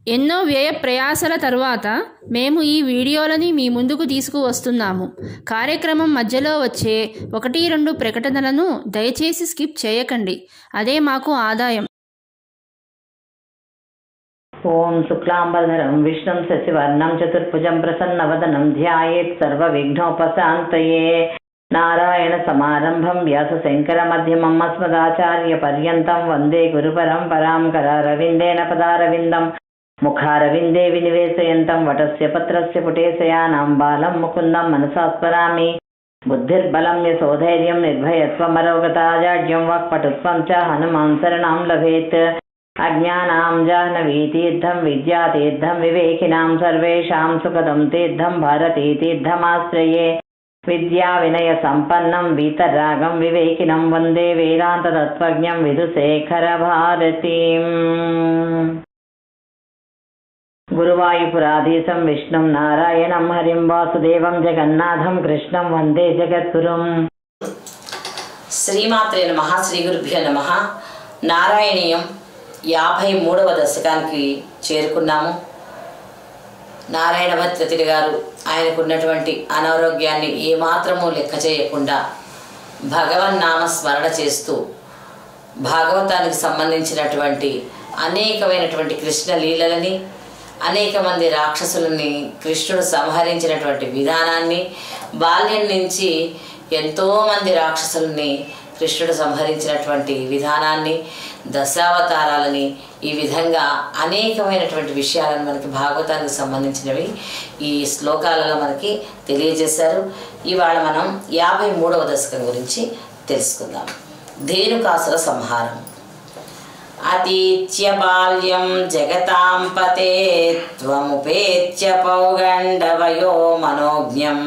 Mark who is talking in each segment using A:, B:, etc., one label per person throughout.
A: ఎన్నో వ్యయ ప్రయాసల తరువాత మేము ఈ వీడియోలని మీ ముందుకు తీసుకువస్తున్నాము. కార్యక్రమం మధ్యలో వచ్చే 1-2 ప్రకటనలను దయచేసి స్కిప్ చేయకండి. అదే మాకు ఆదాయం.
B: ఓం శుక్లాంబరధరం విష్ణుం శశివర్ణం చతుర్భుజం ప్రసన్నవదనం ధ్యాయేత్ సర్వవిఘ్నోపశాంతయే. నారాయణ సమారంభం వ్యాస శంకర మధ్యమం అస్మదాచార్య పర్యంతం వందే గురు పరంపరాం. కరారవిందేన పదారవిందం ముఖారవిందే వినివేశయంతం వటస్య పత్రస్య పుటేశయానాం బాలం ముకుందం మనసా స్మరామి. బుద్ధిర్బలం యశోధైర్యం నిర్భయత్వమరోగతాజాడ్యం వాక్పటుత్వం చ హనుమాన్ శరణాం లభేత్. అజ్ఞానాం జాహ్నవీతీర్థం విద్యాతీర్థం వివేకినాం సర్వేషాం సుఖదం తీర్థం భారతీతీర్థమాశ్రయే. విద్యా వినయ సంపన్నం వీతరాగం వివేకినం వందే వేదాంత తత్వజ్ఞం విధుశేఖర భారతీం. గురువాయూపురాధీశం విష్ణుం నారాయణం హరిం వాసుదేవం జగన్నాథం కృష్ణం వందే జగద్గురుం.
C: శ్రీమాత్రే నమః. శ్రీ గురుభ్యో నమః. నారాయణీయం 53వ దశకానికి చేరుకున్నాము. నారాయణమూర్తి గారు ఆయనకున్నటువంటి అనారోగ్యాన్ని ఏమాత్రమూ లెక్క చేయకుండా భగవన్నామ స్మరణ చేస్తూ భాగవతానికి సంబంధించినటువంటి అనేకమైనటువంటి కృష్ణ లీలలని, అనేక మంది రాక్షసులని కృష్ణుడు సంహరించినటువంటి విధానాన్ని, బాల్యం నుంచి ఎంతోమంది రాక్షసుల్ని కృష్ణుడు సంహరించినటువంటి విధానాన్ని, దశావతారాలని, ఈ విధంగా అనేకమైనటువంటి విషయాలను మనకి భాగవతానికి సంబంధించినవి ఈ శ్లోకాలలో మనకి తెలియజేశారు. ఇవాళ మనం 53వ దశకం గురించి తెలుసుకుందాం. ధేనుకాసుర సంహారం. అతీత్య బాల్యం జగతాం పతే త్వముపేత్య పౌగండవయో మనోజ్ఞం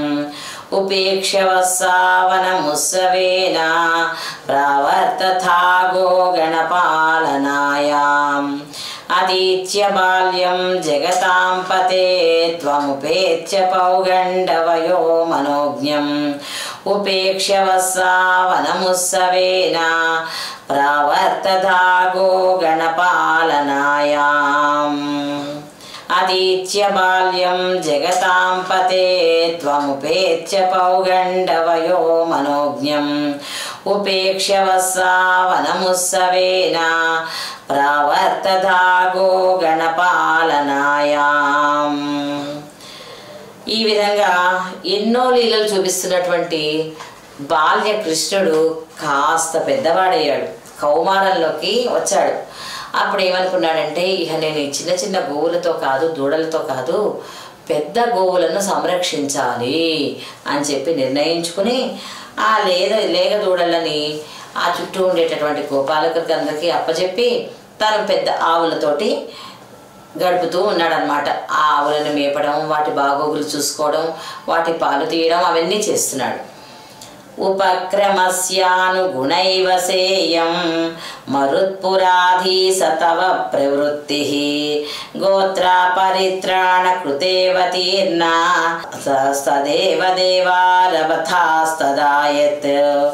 C: ఉపేక్షవస్సావనముత్సవేన ప్రావర్తథాగో గణపాలనాయాం. అతీత్య బాల్యం జగతాం పతే త్వముపేత్య పౌగండవయో మనోజ్ఞం ఉపేక్షవస్సావనముత్సవేన ప్రావర్తథాగో గణపాలనాయాం. అతీత్య బాల్యం జగతాం పతే త్వముపేత్య పౌగండవయో మనోజ్ఞం ఉపేక్షవస్సావనముత్సవేన ప్రావర్తథాగో గణపాలనాయాం. ఈ విధంగా ఎన్నో లీలలు చూపిస్తున్నటువంటి బాల్య కృష్ణుడు కాస్త పెద్దవాడయ్యాడు, కౌమారంలోకి వచ్చాడు. అప్పుడు ఏమనుకున్నాడంటే, ఇక నేను చిన్న చిన్న గోవులతో కాదు, దూడలతో కాదు, పెద్ద గోవులను సంరక్షించాలి అని చెప్పి నిర్ణయించుకుని ఆ లేగ దూడలని ఆ చుట్టూ ఉండేటటువంటి గోపాలకులకి అందరికీ అప్పచెప్పి తను పెద్ద ఆవులతోటి గడుపుతూ ఉన్నాడనమాట. ఆ ఆవులను మేపడం, వాటి బాగోగులు చూసుకోవడం, వాటి పాలు తీయడం అవన్నీ చేస్తున్నాడు. ఉపక్రమస్యానుగుణైవ సేయం మరుత్పురాధీశ తవ ప్రవృత్తిః గోత్రా పరిత్రాణ కృతేవతీర్ణా సదేవ దేవారవథాస్తదాయత్.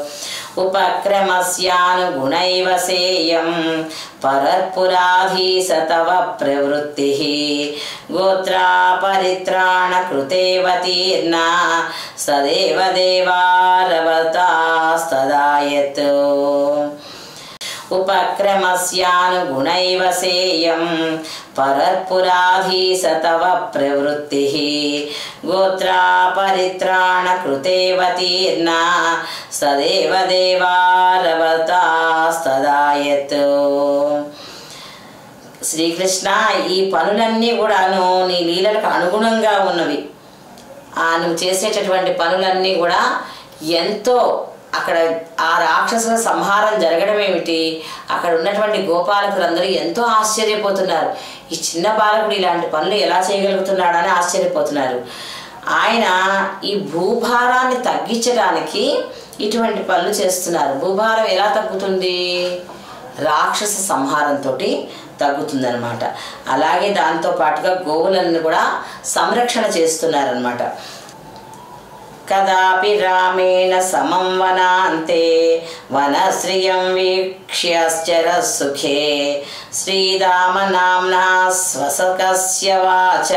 C: ఉపక్రమస్యానుగుణైవ సేయం పరత్పురాధీశ తవ ప్రవృత్తిః గోత్రా పరిత్రాణ కృతేవతీర్ణా సదేవ దేవారవతాస్తదాయత్. ఉపక్రమస్యానుగుణైవ సేయం పరత్పురాధీశ తవ ప్రవృత్తిః గోత్రా పరిత్రాణ కృతేవతీర్ణా సదేవ దేవారవతాస్తదాయత్. శ్రీకృష్ణ, ఈ పనులన్నీ కూడాను నీ లీలలకు అనుగుణంగా ఉన్నవి. నువ్వు చేసేటటువంటి పనులన్నీ కూడా ఎంతో, అక్కడ ఆ రాక్షసుల సంహారం జరగడం ఏమిటి, అక్కడ ఉన్నటువంటి గోపాలకులందరూ ఎంతో ఆశ్చర్యపోతున్నారు. ఈ చిన్న బాలకుడు ఇలాంటి పనులు ఎలా చేయగలుగుతున్నాడని ఆశ్చర్యపోతున్నారు. ఆయన ఈ భూభారాన్ని తగ్గించడానికి ఇటువంటి పనులు చేస్తున్నారు. భూభారం ఎలా తగ్గుతుంది? రాక్షస సంహారంతో తగ్గుతుందనమాట. అలాగే దాంతో పాటుగా గోవులను కూడా సంరక్షణ చేస్తున్నారనమాట. కదాపి రామేణ సమం వనాంతే వనశ్రియం వీక్ష్యశ్చర సుఖే శ్రీరామనామ్నా స్వసకస్య వాచ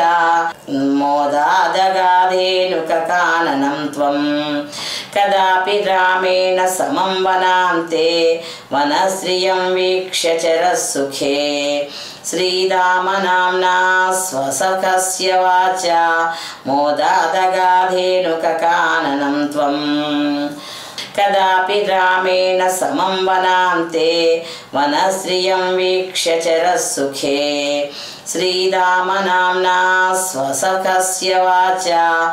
C: మోదాదగాధేనుకాననం త్వం కదాపి రామేణ సమం వనాంతే వనశ్రియం వీక్ష్యచర సుఖే శ్రీరామనామ్నా స్వసకస్య వాచ మోదాదగాధేనుకాననం త్వం కదాపి రామేణ సమం వనాంతే వనశ్రియం వీక్ష్యచర సుఖే శ్రీరామనామ్నా స్వసకస్య వాచ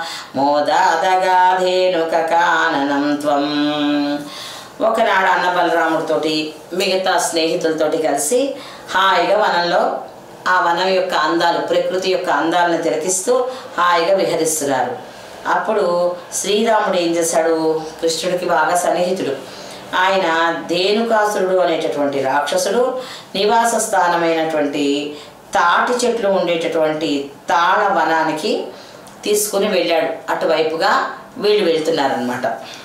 C: మోదాదగాధేనుకాననం త్వం. ఒకనాడు అన్న బలరాముడితోటి మిగతా స్నేహితులతోటి కలిసి హాయిగా వనంలో ఆ వనం యొక్క అందాలు, ప్రకృతి యొక్క అందాలను తిలకిస్తూ హాయిగా విహరిస్తున్నారు. అప్పుడు శ్రీరాముడు ఏం చేశాడు, కృష్ణుడికి బాగా సన్నిహితుడు. ఆయన ధేనుకాసురుడు అనేటటువంటి రాక్షసుడు నివాస స్థానమైనటువంటి తాటి చెట్లు ఉండేటటువంటి తాళ వనానికి తీసుకుని వెళ్ళాడు. అటువైపుగా వీళ్ళు వెళ్తున్నారనమాట.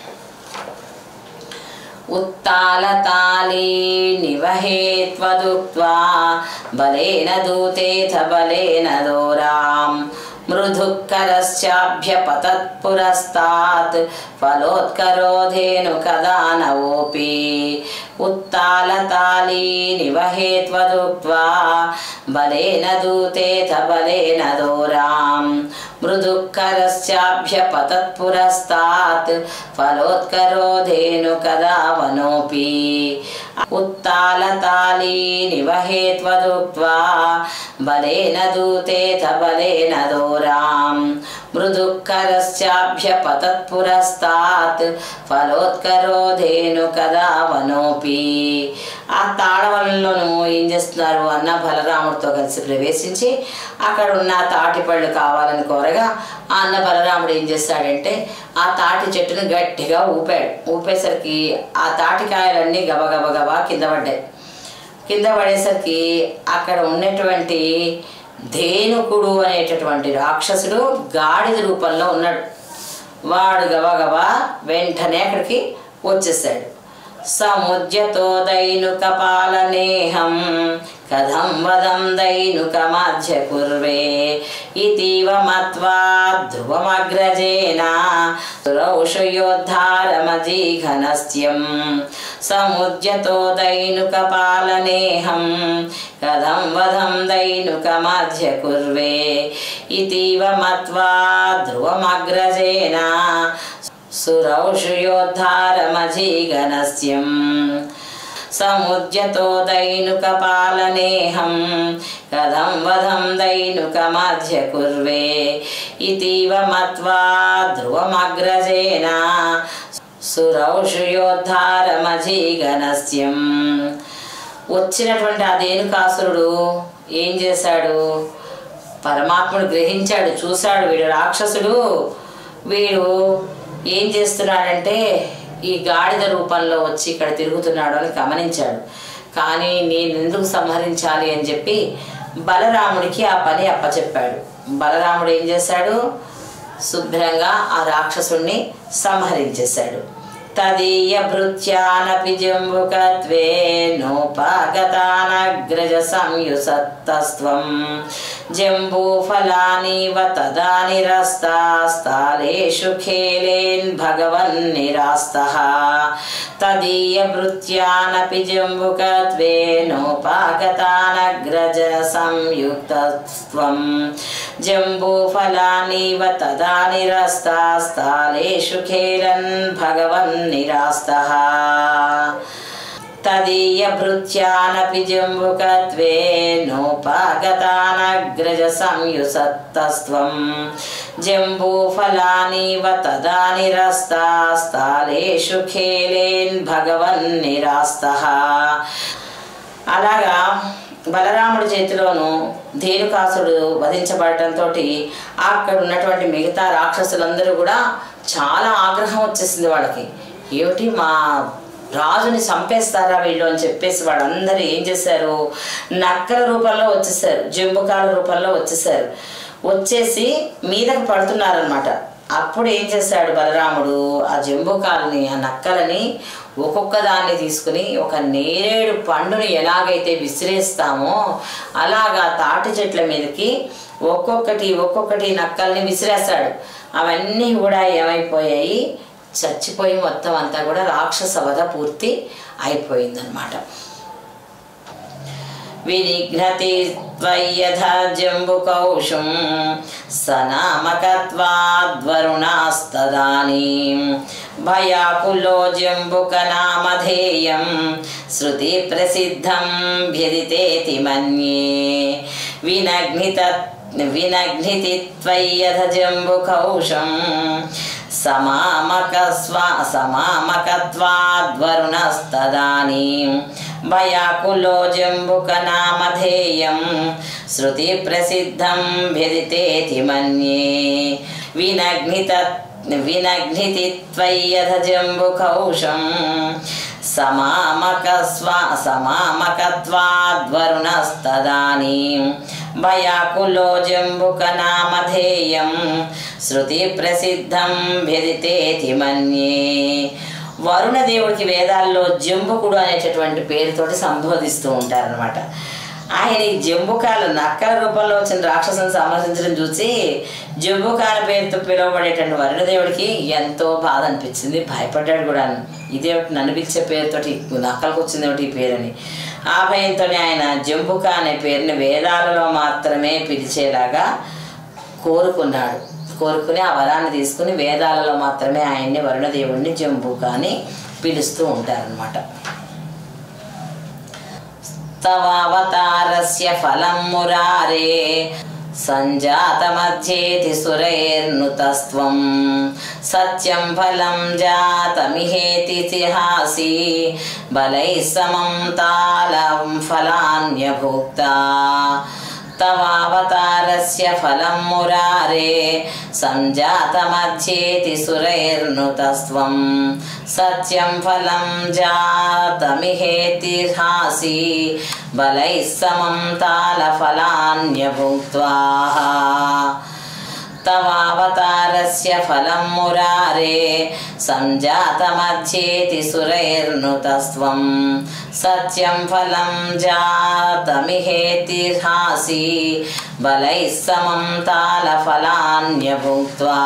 C: ఉత్తాలతాళీ నివహేత్వదుక్త్వా బలేన దూతేథ బలేన దోరాం మృదుఃకరశ్చాభ్యపతత్పురస్తాత్ ఫలోత్కరోధేనుకదానవోపి. ఉత్తాలతాళీ నివహేత్వదుక్త్వా బలేన దూతేథ బలేన దోరాం మృదుఃకరశ్చాభ్యపతత్పురస్తాత్ ఫలోత్కరోధేనుకదావనోపి. ఉత్తాలతాళీ నివహేత్వదుక్త్వా బలేన దూతేథ బలేన దోరాం మృదుఃకరశ్చాభ్యపతత్పురస్తాత్ ఫలోత్కరోధేనుకదావనోపి. ఆ తాళవనంలోనూ ఏం చేస్తున్నారు, అన్న బలరాముడితో కలిసి ప్రవేశించి అక్కడ ఉన్న తాటి పళ్ళు కావాలని కోరగా ఆ అన్న బలరాముడు ఏం చేస్తాడంటే ఆ తాటి చెట్టును గట్టిగా ఊపాడు. ఊపేసరికి ఆ తాటికాయలన్నీ గబగబగబా కింద పడ్డాయి. కింద పడేసరికి అక్కడ ఉన్నటువంటి ధేనుకుడు అనేటటువంటి రాక్షసుడు గాడిద రూపంలో ఉన్నాడు. వాడు గబగబా వెంటనే అక్కడికి వచ్చేసాడు. సముద్యతో దైనుకపాలనేహం కథం వదం దైనుకమాధ్య కుర్వే ఇతీవ మత్వా ధ్రువమగ్రజేన సురౌషయోద్ధారమజీఘనస్త్యం. సముద్యతో దైనుకపాలనేహం కథం వదం దైనుకమాధ్య కుర్వే ఇతీవ మత్వా ధ్రువమగ్రజేన సురౌషయోద్ధారమజీఘనస్త్యం. సముద్యతో దైనుకపాలనేహం కథం వదం దైనుకమాధ్య కుర్వే ఇతీవ మత్వా ధ్రువమగ్రజేన సురౌషయోద్ధారమజీఘనస్త్యం. వచ్చినటువంటి ఆ ధేనుకాసురుడు ఏం చేశాడు, పరమాత్ముడు గ్రహించాడు, చూశాడు వీడు రాక్షసుడు, వీడు ఏం చేస్తున్నాడంటే ఈ గాడిద రూపంలో వచ్చి ఇక్కడ తిరుగుతున్నాడు అని గమనించాడు. కానీ నేను ఎందుకు సంహరించాలి అని చెప్పి బలరాముడికి ఆ పని అప్పచెప్పాడు. బలరాముడు ఏం చేశాడు, శుభ్రంగా ఆ రాక్షసుణ్ణి సంహరించేశాడు. తదీయ భృత్యానపి జంబుకత్వే నోపాగతానగ్రజ సంయుసత్తస్త్వం జంబూఫలానివ తదా నిరస్తాస్తాలేషు ఖేలేన్ భగవన్ నిరాస్తః. తదీయ భృత్యానపి జంబుకత్వే నోపాగతానగ్రజ సంయుక్తస్త్వం జంబూఫలానివ తదా నిరస్తాస్తాలేషు ఖేలన్ భగవన్ నిరాస్తః. తదీయ భృత్యానపి జంబుకత్వే నోపాగతానగ్రజ సంయుసత్తస్త్వం జంబూఫలానివ తదా నిరస్తాస్తాలేషు ఖేలేన్ భగవన్ నిరాస్తః. అలాగా బలరాముడి చేతిలోను ధేనుకాసుడు వధించబడటంతో అక్కడ ఉన్నటువంటి మిగతా రాక్షసులందరూ కూడా చాలా ఆగ్రహం వచ్చేసింది వాళ్ళకి. ఏమిటి, మా రాజుని చంపేస్తారా వీళ్ళు అని చెప్పేసి వాళ్ళందరూ ఏం చేశారు, నక్కల రూపంలో వచ్చేసారు, జంబుకాల రూపంలో వచ్చేసారు. వచ్చేసి మీదకు పడుతున్నారనమాట. అప్పుడు ఏం చేశాడు బలరాముడు, ఆ జంబూకాలని ఆ నక్కలని ఒక్కొక్క దాన్ని తీసుకుని ఒక నేరేడు పండుని ఎలాగైతే విసిరేస్తామో అలాగా తాటి చెట్ల మీదకి ఒక్కొక్కటి నక్కల్ని విసిరేస్తాడు. అవన్నీ కూడా ఏమైపోయాయి, చచ్చిపోయి మొత్తం అంతా కూడా రాక్షస వధ పూర్తి అయిపోయిందనమాట. వినిఘ్నతి త్వయ్యథా జంబుకౌషుం సనామకత్వాద్వరుణాస్తదానీం భయాకులో జంబుకనామధేయం శృతి ప్రసిద్ధం భ్యదితేతి మన్యే. వినఘ్నితి త్వయ్యథ జంబుకౌషం సమామకత్వాద్వరుణస్తదానీం భయాకులో జంబుకనామధేయం శృతి ప్రసిద్ధం భ్యదితేతి మన్యే. వినఘ్నితి త్వయ్యథ జంబుకౌషం సమామకత్వాద్వరుణస్తదానీం భయాకులో జంబుకనామధేయం శృతి ప్రసిద్ధం భ్యదితేతి మన్యే. వరుణదేవుడికి వేదాల్లో జంబుకుడు అనేటటువంటి పేరుతోటి సంబోధిస్తూ ఉంటారనమాట. ఆయన ఈ జంబుకాలు నక్కల రూపంలో వచ్చిన రాక్షసుని సంహరించడం చూసి జంబుకాల పేరుతో పిలువబడేటువంటి వరుణదేవుడికి ఎంతో బాధ అనిపించింది, భయపడ్డాడు కూడా. ఇదేమిటి నన్ను పిలిచే పేరుతోటి నక్కలకు వచ్చిందేమిటి ఈ పేరని. ఆ భయంతోనే ఆయన జంబుక అనే పేరుని వేదాలలో మాత్రమే పిలిచేలాగా కోరుకుని ఆ వరాన్ని తీసుకుని వేదాలలో మాత్రమే ఆయన్ని వరుణదేవుడిని జంబుక అని పిలుస్తూ ఉంటారనమాట. తవావతారస్య ఫలం మురారే సంజాతమధ్యేతి సురైర్నుతస్త్వం సత్యం ఫలం జాతమిహేతిహాసి బలైః సమం తాళం ఫలాన్యభుక్తా. తవావతారస్య ఫలం మురారే సంజాతమధ్యేతి సురైర్నుతస్త్వం సత్యం ఫలం జాతమిహేతిహాసి బలైః సమం తాళఫలాన్యభుక్త్వా. తవావతారస్య ఫలం మురారే సంజాతమధ్యేతి సురైర్నుతస్త్వం సత్యం ఫలం జాతమిహేతిహాసి బలైః సమం తాళఫలాన్యభుక్త్వా.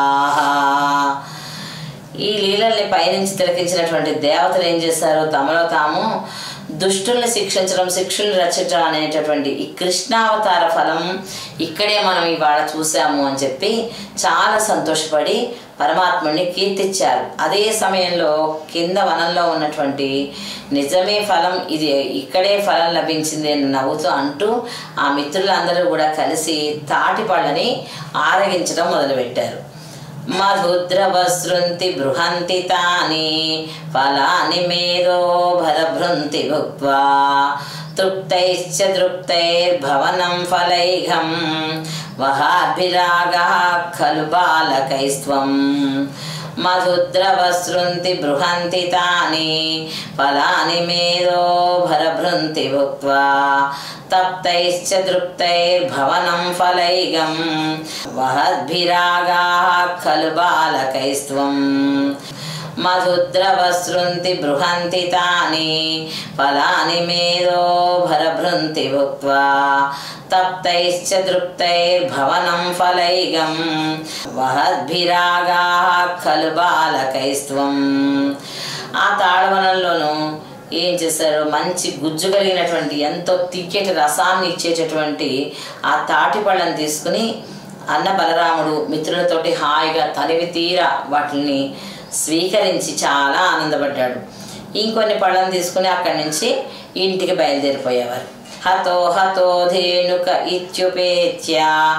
C: ఈ లీలల్ని పైనుంచి తిలకించినటువంటి దేవతలు ఏం చేశారు, తమలో తాము దుష్టుల్ని శిక్షించడం, శిక్షుల్ని రచించడం అనేటటువంటి ఈ కృష్ణావతార ఫలం ఇక్కడే మనం ఇవాళ చూసాము అని చెప్పి చాలా సంతోషపడి పరమాత్ముడిని కీర్తించారు. అదే సమయంలో కింద వనంలో ఉన్నటువంటి నిజమే ఫలం, ఇది ఇక్కడే ఫలం లభించింది అని నవ్వుతూ అంటూ ఆ మిత్రులందరూ కూడా కలిసి తాటి పళ్ళని ఆరగించడం మొదలుపెట్టారు. మధుద్రవసృంతి బృహంతి తాని ఫలాని మేరో భరభృంతి భుక్త్వా తృప్తైశ్చ తృప్తైర్భవనం ఫలైఘం వహాభిరాగః ఖలు బాలకైస్త్వం. మధుద్రవసృంతి బృహంతి తాని ఫలాని మేరో భరభృంతి భుక్త్వా తప్తైశ్చ తృప్తైర్భవనం ఫలైఘం వహద్భిరాగాః ఖలు బాలకైస్త్వం. మధుద్రవసృంతి బృహంతి తాని ఫలాని మేరో భరభృంతి భుక్త్వా తప్తైశ్చ తృప్తైర్భవనం ఫలైఘం వహద్భిరాగాః ఖలు బాలకైస్త్వం. ఆ తాళవనంలోనూ ఏం చేశారు, మంచి గుజ్జు కలిగినటువంటి ఎంతో తిక్కటి రసాన్ని ఇచ్చేటటువంటి ఆ తాటి పళ్ళని తీసుకుని అన్న బలరాముడు మిత్రులతోటి హాయిగా తనివి తీరా వాటిని స్వీకరించి చాలా ఆనందపడ్డాడు. ఇంకొన్ని పళ్ళని తీసుకుని అక్కడి నుంచి ఇంటికి బయలుదేరిపోయేవారు. హతో ధేనుక ఇత్యుపేత్య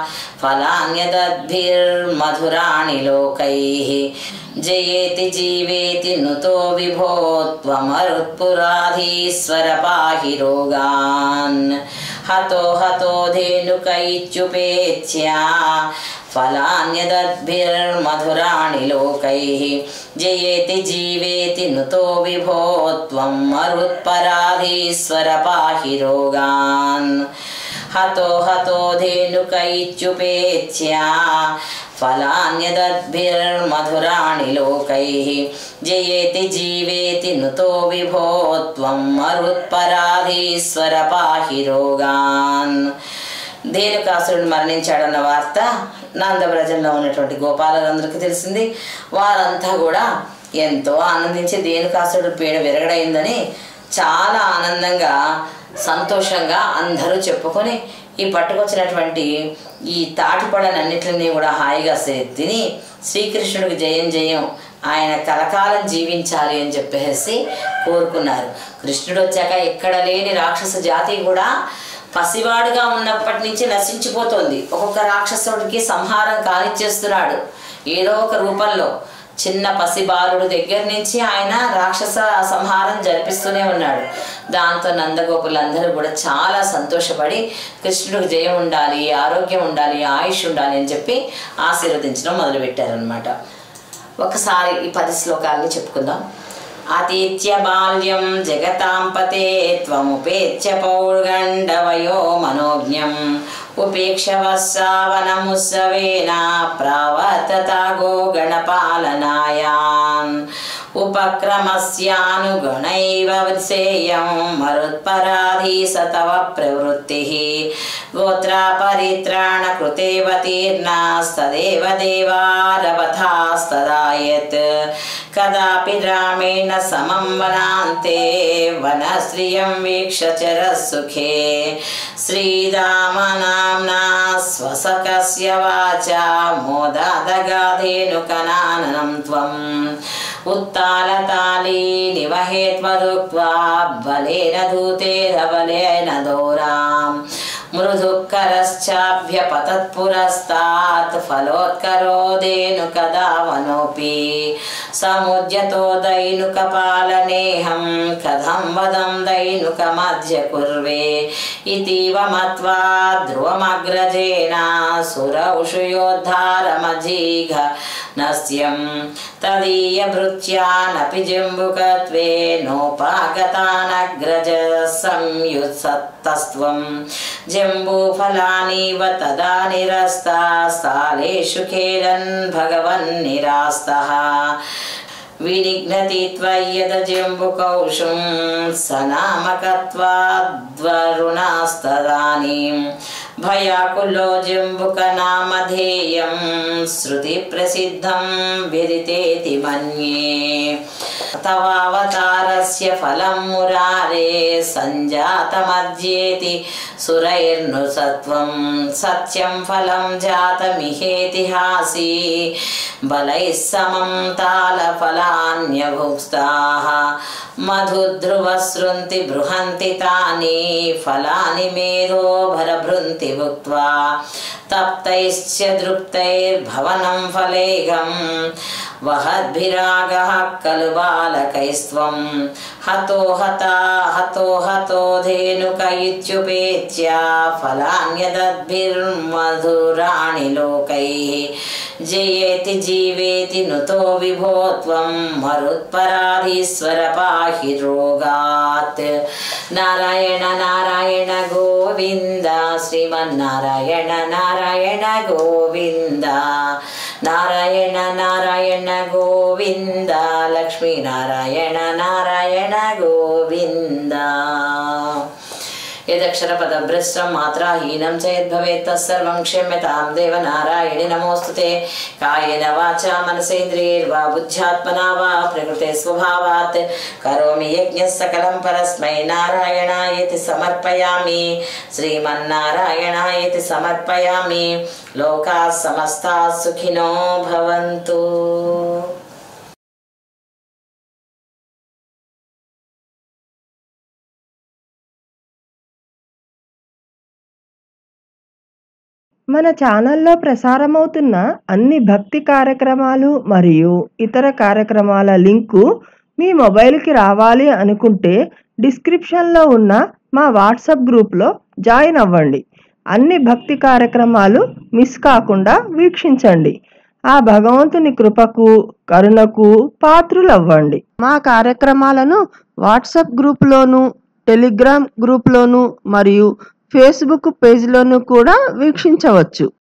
C: ఫలాన్యదద్భిర్మధురాణి లోకైః జయేతి జీవేతి నుతో విభో త్వమరుత్పురాధీశ్వర పాహి రోగాన్. హతో ధేనుక ఇత్యుపేత్య ఫలాన్యదద్భిర్మధురాణి లోకైః జయేతి జీవేతి నుతో విభో త్వం మరుత్పరాధీశ్వర పాహి రోగాన్. హతో హతో ధేనుక ఇత్యుపేత్య ఫలాన్యదద్భిర్మధురాణి లోకైః జయేతి జీవేతి నుతో విభో త్వం మరుత్పరాధీశ్వర పాహి రోగాన్. ధేనుకాసురుడు మరణించాడన్న వార్త నందవ్రజంలో ఉన్నటువంటి గోపాలందరికీ తెలిసింది. వారంతా కూడా ఎంతో ఆనందించి ధేనుకాసురుడు పీడ విరగడైందని చాలా ఆనందంగా సంతోషంగా అందరూ చెప్పుకొని ఈ పట్టుకొచ్చినటువంటి ఈ తాటిపడలన్నిటిని కూడా హాయిగా తిని శ్రీకృష్ణుడికి జయం జయం, ఆయన కలకాలం జీవించాలి అని చెప్పేసి కోరుకున్నారు. కృష్ణుడు వచ్చాక ఎక్కడ లేని రాక్షస జాతి కూడా పసివాడుగా ఉన్నప్పటి నుంచి నశించిపోతుంది. ఒక్కొక్క రాక్షసుడికి సంహారం కానిచ్చేస్తున్నాడు ఏదో ఒక రూపంలో. చిన్న పసిబాలుడు దగ్గర నుంచి ఆయన రాక్షస సంహారం జరిపిస్తూనే ఉన్నాడు. దాంతో నందగోపులందరూ కూడా చాలా సంతోషపడి కృష్ణుడికి జయం ఉండాలి, ఆరోగ్యం ఉండాలి, ఆయుష్ ఉండాలి అని చెప్పి ఆశీర్వదించడం మొదలుపెట్టారనమాట. ఒకసారి ఈ 10 శ్లోకాలని చెప్పుకుందాం. అతీత్య బాల్యం జగతాంపతే త్వముపేత్య పౌర్గండవయో మనోజ్ఞం ఉపేక్షవస్సావనముత్సవేన ప్రావర్తతాగో గణపాలనాయాన్ ఉపక్రమస్యానుగుణైవ విసేయం మరుత్పరాధీస తవ ప్రవృత్తిః గోత్రాపరిత్రాణ కృతేవతీర్ణాస్తదేవ దేవారవథాస్తదాయత్ కదాపి రామేణ సమం వనాంతే వనశ్రియం వీక్ష చరసుఖే శ్రీరామనామ్నా స్వసకస్య వాచా మోదాదగాధేనుకనాననం త్వం ఉత్తాలతాళీ నివహేత్వదుక్త్వా బలేన ధూతేరబలేన దౌరాం మృదుఃకరశ్చాభ్యపతత్పురస్తాత్ ఫలోత్కరోదేనుకదావనోపి సముద్యతో దైనుకపాలనేహం కథం వదం దైనుకమధ్య కుర్వే ఇతీవ మత్వా ధ్రువమగ్రజేన సురౌషుయోద్ధారమజీఘ నస్యం తదీయభృత్యానపి జంబుకత్వే నోపాగతానగ్రజ సంయుత్సత్తస్త్వం జంబూఫలానీవ తదా నిరస్తాస్తాలేషు ఖేలన్ భగవన్ నిరాస్తః వినిఘ్నతి త్వయ్యద జంబుకౌషుం సనామకత్వాద్వరుణాస్తదానీం భయాకులో జంబుకనామధేయం శృతి ప్రసిద్ధం విదితేతి మన్యే తవావతారస్య ఫలం మురారే సంజాతమధ్యేతి సురైర్నృసత్వం సత్యం ఫలం జాతమిహేతిహాసీ బలైః సమం తాళఫలాన్యభుక్తాః మధుధ్రువసృంతి బృహంతి తాని ఫలాని మేధోభరభృంతి భుక్త్వా తప్తైశ్చ దృప్తైర్భవనం ఫలేగం వహద్భిరాగః ఖలు బాలకైస్త్వం హతో హతో ధేనుక ఇత్యుపేత్య ఫలాన్యదద్భిర్మధురాణి లోకైః జయేతి జీవేతి నుతో విభో త్వం మరుత్పరాధీశ్వర పాహి రోగాత్. నారాయణ నారాయణ గోవింద శ్రీమన్నారాయణ నారాయణ గోవింద నారాయణ నారాయణ గోవింద లక్ష్మీనారాయణ నారాయణ గోవింద. యదక్షర పదభ్రష్టం మాత్రాహీనం చేద్భవేత్ తత్సర్వం క్షమ్యతాం దేవ నారాయణి నమోస్తుతే. కాయేన వాచా మనసేంద్రియైర్వా బుద్ధ్యాత్మనా వా ప్రకృతే స్వభావాత్ కరోమి యజ్ఞః సకలం పరస్మై నారాయణాయేతి సమర్పయామి. శ్రీమన్నారాయణాయేతి సమర్పయామి. లోకాః సమస్తాః సుఖినో భవంతు.
D: మన ఛానల్లో ప్రసారమవుతున్న అన్ని భక్తి కార్యక్రమాలు మరియు ఇతర కార్యక్రమాల లింకు మీ మొబైల్కి రావాలి అనుకుంటే డిస్క్రిప్షన్లో ఉన్న మా వాట్సాప్ గ్రూప్లో జాయిన్ అవ్వండి. అన్ని భక్తి కార్యక్రమాలు మిస్ కాకుండా వీక్షించండి. ఆ భగవంతుని కృపకు కరుణకు పాత్రులవ్వండి. మా కార్యక్రమాలను వాట్సాప్ గ్రూప్లోను, టెలిగ్రామ్ గ్రూప్లోను మరియు ఫేస్బుక్ పేజ్లోనూ కూడా వీక్షించవచ్చు.